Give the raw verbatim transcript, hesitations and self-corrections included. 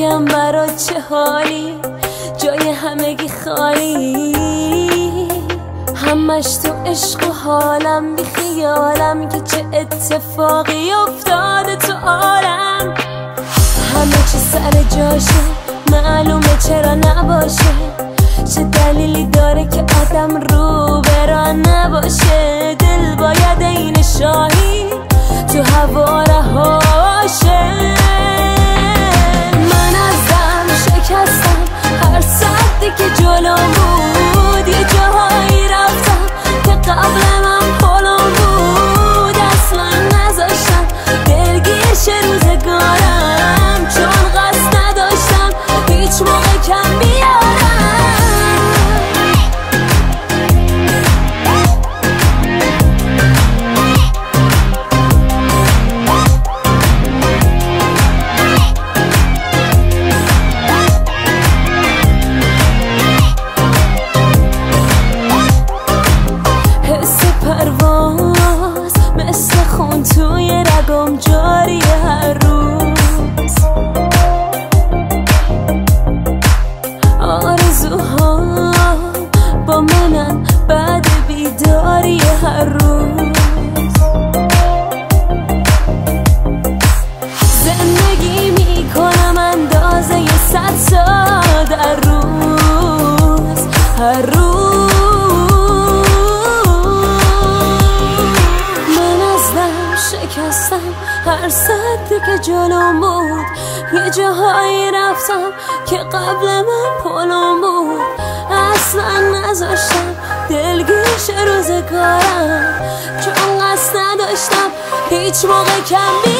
بگم برات چه حالی، جای همگی خالی، همش تو عشق و حالم، بی خیالم که چه اتفاقی افتاده تو عالم. همه چی سر جاشه، معلومه چرا نباشه، چه دلیلی داره که آدم رو بران نباشه. دل باید این شاهی تو هوا رهاشه. من ازم شکستم هر سدی که جلو بود، یه جاهایی رفتم که قبل من پلم بود. اصلا نذاشتم دلگیر شه روزگارم، چون قصد نداشتم هیچ موقع کم بیارم. پرواز مثل خون توی رگم جاری هر روز، آرزوها با منن بعد بیداری هر روز. زندگی میکنم اندازه ی صد سال در روز، هر روز. شکستم هر سدی که جلوم بود، یه جاهایی رفتم که قبل من پلم بود. اصلا نذاشتم دلگیر شه روزگارم، چون قصد نداشتم هیچ موقع کم